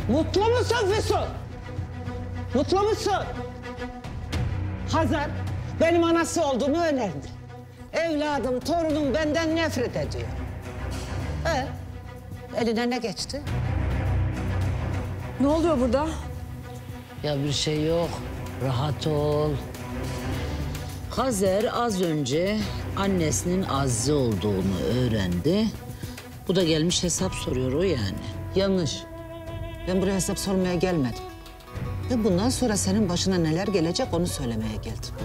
Mutlu musun Füsun? Mutlu musun? Hazar benim anası olduğumu öğrendi. Evladım, torunum benden nefret ediyor. Eline ne geçti? Ne oluyor burada? Ya bir şey yok. Rahat ol. Hazer az önce annesinin Azize olduğunu öğrendi. Bu da gelmiş hesap soruyor o yani. Yanlış. Ben buraya hesap sormaya gelmedim. Ve bundan sonra senin başına neler gelecek onu söylemeye geldim.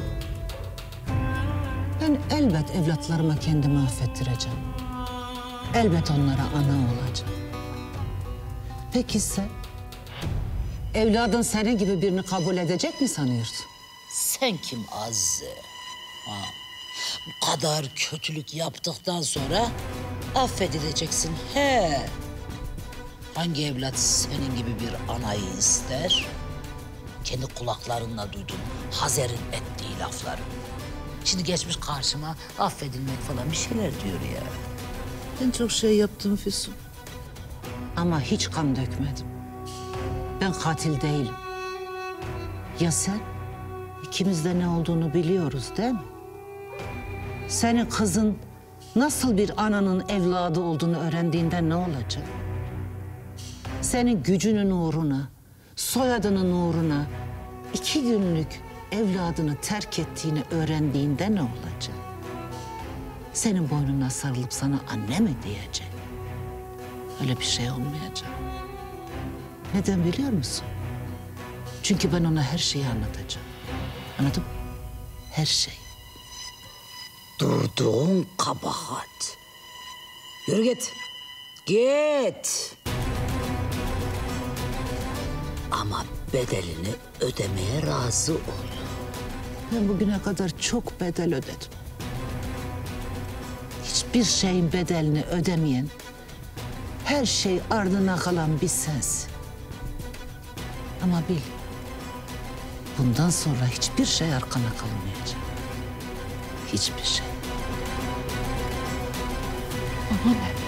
Ben elbet evlatlarıma kendimi affettireceğim. Elbet onlara ana olacağım. Peki sen? Evladın senin gibi birini kabul edecek mi sanıyorsun? Sen kim Azize? Ha. Bu kadar kötülük yaptıktan sonra affedileceksin. He. Hangi evlat senin gibi bir anayı ister? Kendi kulaklarınla duydun Hazer'in ettiği lafları. Şimdi geçmiş karşıma affedilmek falan bir şeyler diyor ya. Ben çok şey yaptım Füsun. Ama hiç kan dökmedim. Ben katil değilim. Ya sen? İkimiz de ne olduğunu biliyoruz değil mi? Senin kızın nasıl bir ananın evladı olduğunu öğrendiğinde ne olacak? Senin gücünün uğruna, soyadının uğruna 2 günlük evladını terk ettiğini öğrendiğinde ne olacak? Senin boynuna sarılıp sana anne mi diyecek? Öyle bir şey olmayacak. Neden biliyor musun? Çünkü ben ona her şeyi anlatacağım. Anladın mı? Her şey. Durduğun kabahat. Yürü git. Git. Ama bedelini ödemeye razı ol. Ben bugüne kadar çok bedel ödedim. Hiçbir şeyin bedelini ödemeyen, her şey ardına kalan bir sensin. Ama bil, bundan sonra hiçbir şey arkana kalmayacak. Hiçbir şey. Bana ne?